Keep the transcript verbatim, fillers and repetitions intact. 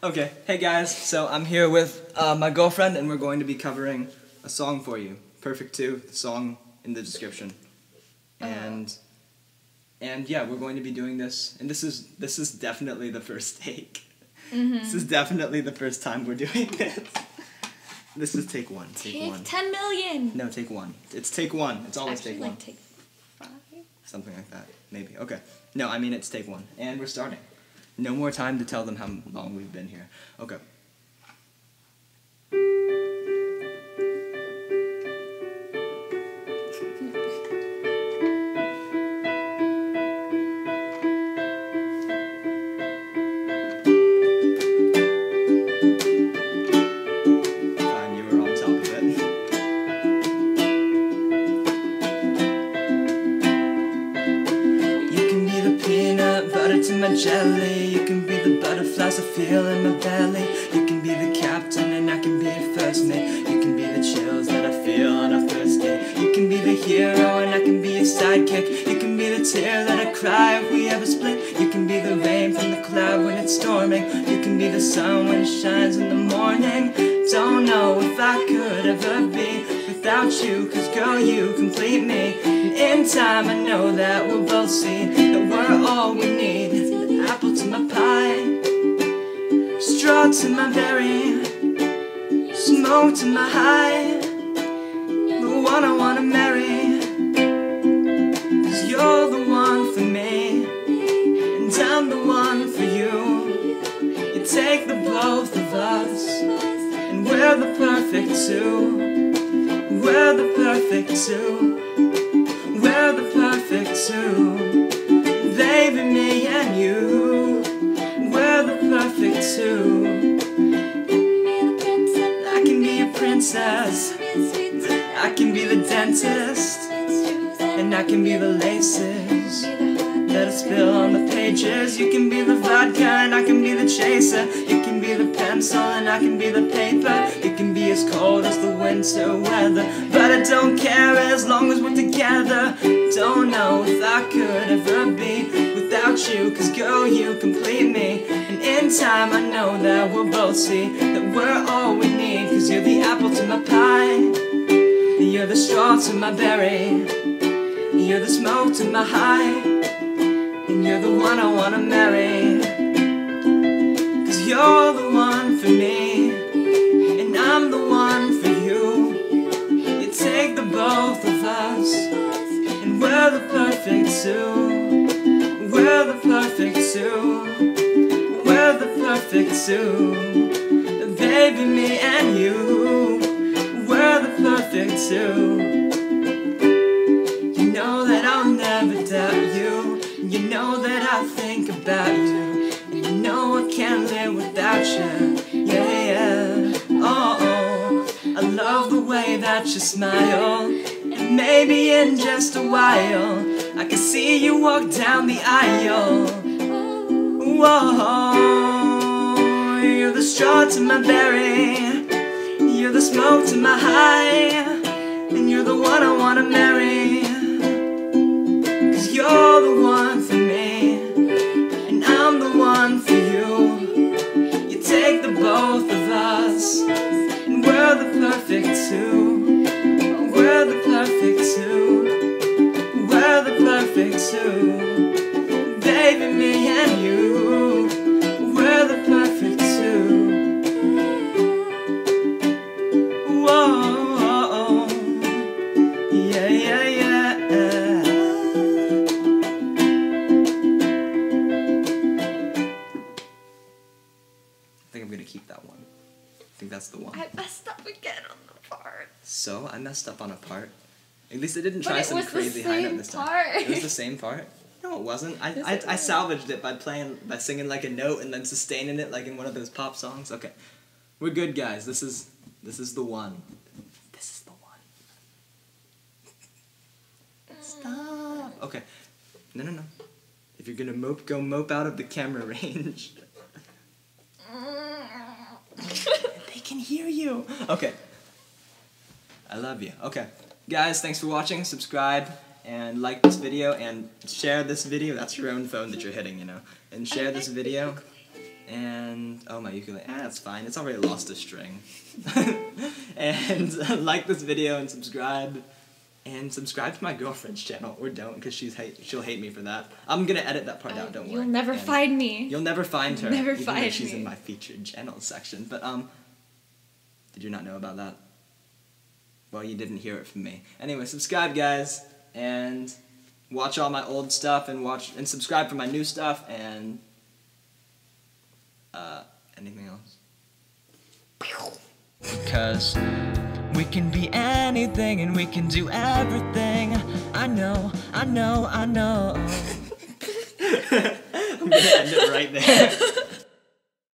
Okay, hey guys, so I'm here with uh, my girlfriend and we're going to be covering a song for you. Perfect two, the song in the description. And and yeah, we're going to be doing this, and this is this is definitely the first take. Mm-hmm. This is definitely the first time we're doing this. This is take one. Take, take one. ten million. No, take one. It's take one. It's always Actually, take like one. Take five. Something like that, maybe. Okay. No, I mean it's take one, and we're starting. No more time to tell them how long we've been here. Okay. Fine, you were on top of it. You can be the peanut butter to my jelly. You can be the butterflies I feel in my belly. You can be the captain and I can be your first mate. You can be the chills that I feel on our first date. You can be the hero and I can be your sidekick. You can be the tear that I cry if we ever split. You can be the rain from the cloud when it's storming. You can be the sun when it shines in the morning. Don't know if I could ever be without you, cause girl you complete me. And in time I know that we'll both see that we're all we need. Apple to my pie, straw to my berry, smoke to my high, the one I wanna marry. Cause you're the one for me, and I'm the one for you. You take the both of us, and we're the perfect two. We're the perfect two. We're the perfect two. Baby, me and you, we're the perfect two. I can be a princess, I can be the dentist, and I can be the laces that I spill on the pages. You can be the vodka and I can be the chaser. You can be the pencil and I can be the paper. You can be as cold as the winter weather, but I don't care as long as we're together. Don't know if I could ever be without you, cause girl you complete me. And in time I know that we'll both see that we're all we need. Cause you're the apple to my pie, and you're the straw to my berry, you're the smoke to my high, and you're the one I wanna marry. Cause you're the one for me, and I'm the one for you. You take the both of us, and we're the perfect two. We're the perfect two. We're the perfect two. Baby, me and you, we're the perfect two. You know that I'll never doubt you. You know that I think about you. And you know I can't live without you. Yeah, yeah. Oh, oh. I love the way that you smile. And maybe in just a while I can see you walk down the aisle. Whoa, you're the straw to my berry, you're the smoke to my high, and you're the one I wanna marry. Cause you're the one for me, and I'm the one for you. You take the both of us, and we're the perfect two. We're the perfect two. We're the perfect two. Baby, me and you, we're the perfect two. Whoa, yeah, yeah, yeah. I think I'm gonna keep that one. I think that's the one. I messed up again on the part. So, I messed up on a part. At least I didn't try but it some was crazy the high same note this time. part. It was the same part? No, it wasn't. I, Yes, I, it I was. salvaged it by playing, by singing like a note and then sustaining it like in one of those pop songs. Okay. We're good, guys. This is, this is the one. This is the one. Stop. Okay. No, no, no. If you're gonna mope, go mope out of the camera range. They can hear you. Okay. I love you. Okay. Guys, thanks for watching. Subscribe and like this video and share this video. That's your own phone that you're hitting, you know. And share this video. And, oh, my ukulele, ah, that's fine, it's already lost a string. And uh, like this video and subscribe. And subscribe to my girlfriend's channel, or don't, because she's hate, she'll hate me for that. I'm gonna edit that part I, out, don't you'll worry. You'll never and find me. You'll never find her. Never even find though she's me. in my featured channels section. But, um, did you not know about that? Well, you didn't hear it from me. Anyway, subscribe, guys, and watch all my old stuff, and watch, and subscribe for my new stuff, and, uh, anything else? Because we can be anything and we can do everything. I know, I know, I know. I'm gonna end it right there.